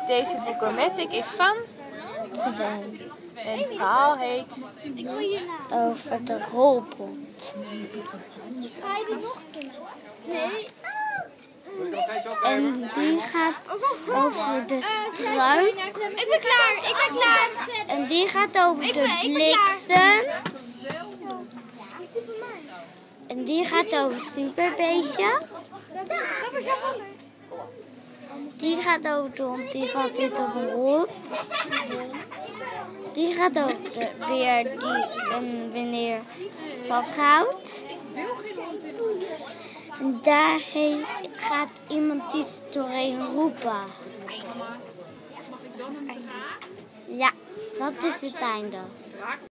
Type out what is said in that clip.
Deze Boekomatic is van Sven. en het verhaal heet Over de rolpot. Ga je die nog een keer? Nee. En die gaat over de struik. Ik ben klaar, ik ben klaar. En die gaat over de bliksem. En die gaat over Superbeestje. Die gaat over de hond, die gaat weer op een hond. Die gaat over de beer die een meneer vasthoudt. En daarheen gaat iemand iets doorheen roepen. Ja, dat is het einde.